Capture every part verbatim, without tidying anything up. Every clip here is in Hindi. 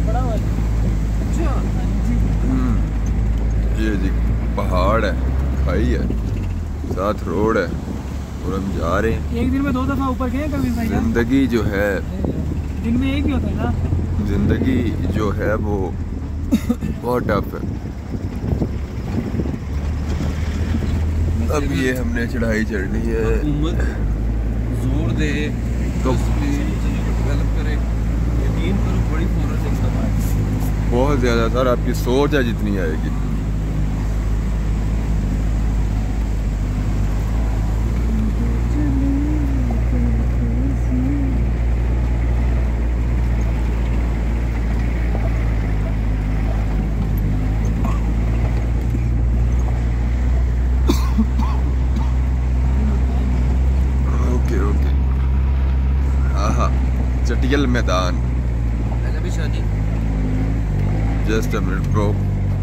बड़ा हुआ। अच्छा ये जी पहाड़ है, खाई है, साथ रोड है और हम जा रहे हैं। एक दिन में दो दफा ऊपर गए कभी भाई? जिंदगी जो है दिन में एक ही होता है ना। जिंदगी जो है वो बहुत टफ है। अब ये हमने चढ़ाई चढ़नी है। जोर दे तो डेवलप करे, यकीन करो बड़ी फौरन एकदम आएगी। बहुत ज़्यादा सर, आपकी सोच है जितनी आएगी। चटियल मैदान। भी शादी जस्ट अ मिनट ब्रो।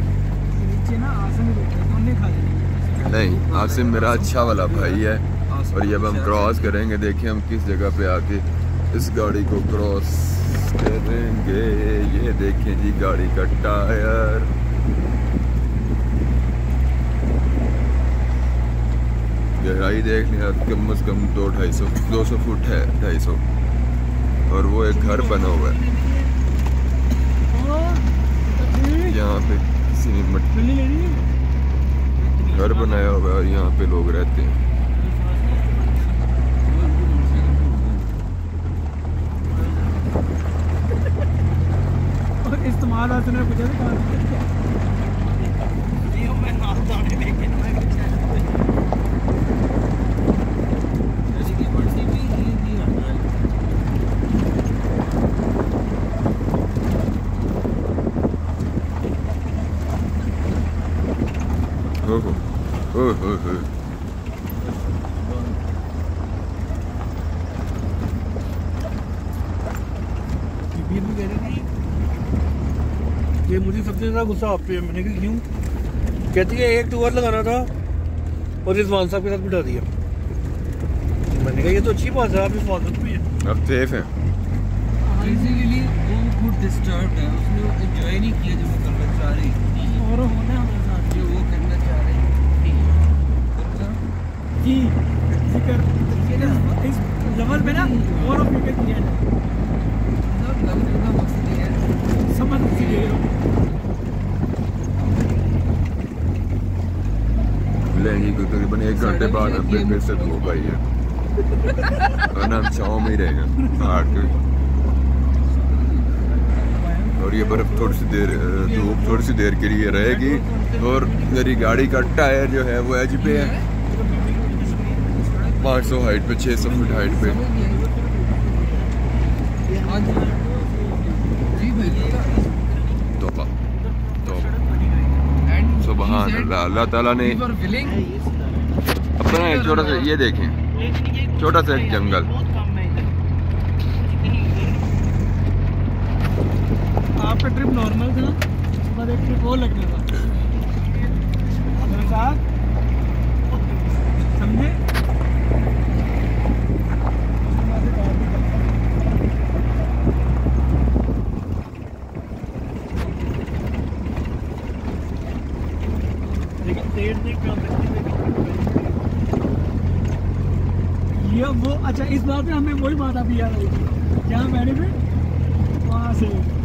नहीं, आसिम मेरा अच्छा वाला भाई है और ये अब हम क्रॉस करेंगे। देखिए हम किस जगह पे आके इस गाड़ी को क्रॉस करेंगे। ये देखें जी गाड़ी का टायर। गहराई देख लिया, कम से कम दो ढाई सौ दो सौ फुट है, ढाई सौ। और वो एक घर बना हुआ है यहाँ पे, किसी ने घर बनाया हुआ है और यहाँ पे लोग रहते हैं। और इस्तेमाल आज तूने पूछा था ओहो ओहो ओहो। ये मुझे सबसे ज़्यादा गुस्सा आप पे है। मैंने कहा क्यों? कहती है एक टूर लगाना था और रिजवान साहब के साथ बिठा दिया। मैंने कहा ये तो अच्छी बात है, आप हिफाजत भी है। अब सेफ है। बेसिकली वो खुद डिस्टर्ब है, उसने एंजॉय नहीं किया जो वो करना चाह रही थी और होना हमारे साथ जो वो करना चाह रही जी। जिक्र इस लेवल पे ना और फिक्र किया है, समझ लीजिए। लेंगी तकरीबन एक घंटे बाद हम फिर से धूप आई है और हम छाँव में ही रहेंगे हाट के। और ये बर्फ थोड़ी सी देर, धूप थोड़ी सी देर के लिए रहेगी। और मेरी गाड़ी का टायर जो है वो एज पे है, पाँच सौ हाइट पे, छः सौ फुट हाइट पे। तोबा तोबा, सुभान अल्लाह। अल्लाह ताला ने अपना एक छोटा सा, ये देखें, छोटा सा एक जंगल। आपका ट्रिप नॉर्मल था, पर एक ट्रिप और लगना था साथ, समझे? ये वो अच्छा, इस बात में हमें वही बात अभी याद आई थी जहाँ मैंने भी वहाँ से